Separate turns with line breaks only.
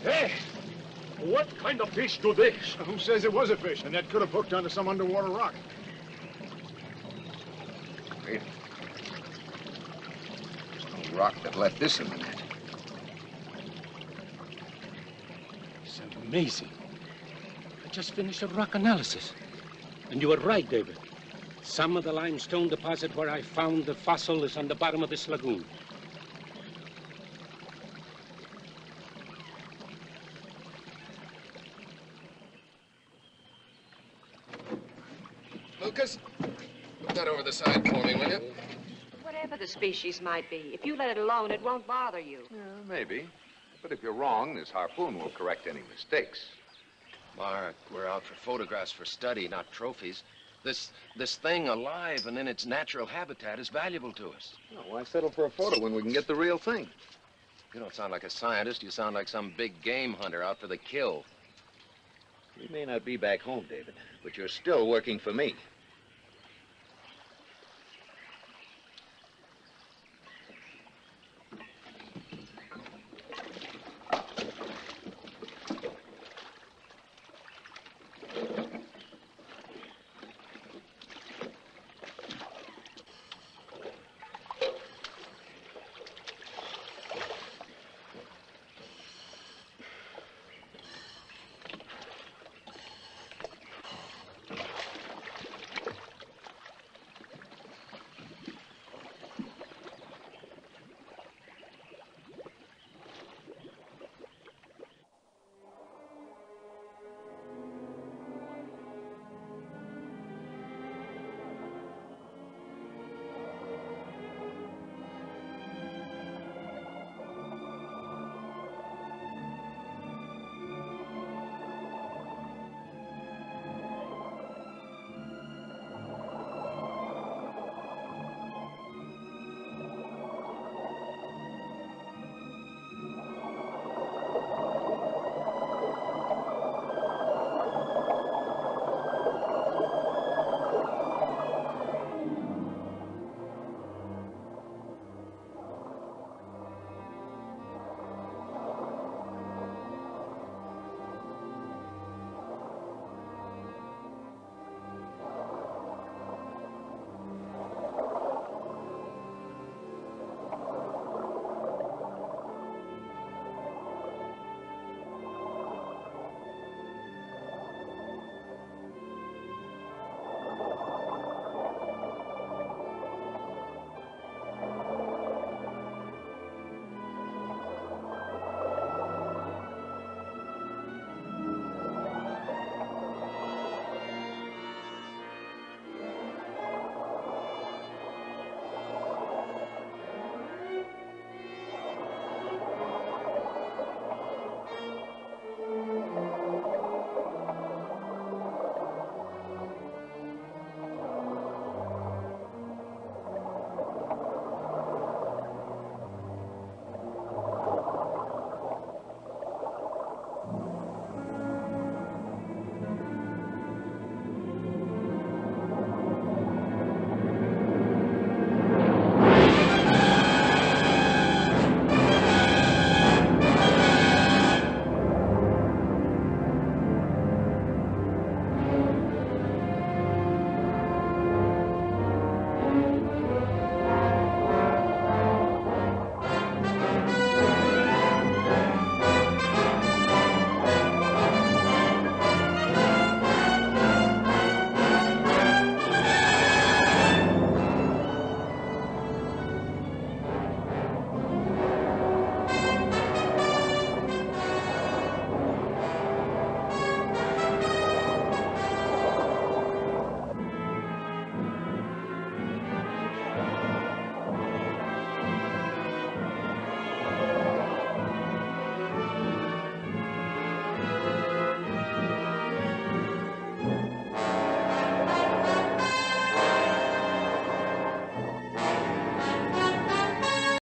Hey, what kind of fish do this?
Who says it was a fish? The net could have hooked onto some underwater rock.
Wait. There's no rock that left this in the net.
It's amazing. I just finished a rock analysis. And you were right, David. Some of the limestone deposit where I found the fossil is on the bottom of this lagoon.
Lucas, put that over the side for me, will you?
Whatever the species might be, if you let it alone, it won't bother you.
Yeah, maybe. But if you're wrong, this harpoon will correct any mistakes.
Mark, we're out for photographs for study, not trophies. This thing alive and in its natural habitat is valuable to us.
Well, why settle for a photo when we can get the real thing?
You don't sound like a scientist. You sound like some big game hunter out for the kill.
You may not be back home, David, but you're still working for me.